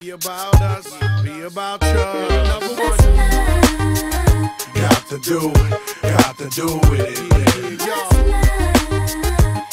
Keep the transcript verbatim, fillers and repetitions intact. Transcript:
Be about us, be about you. Number one. Got to do, got to do with it. Yeah,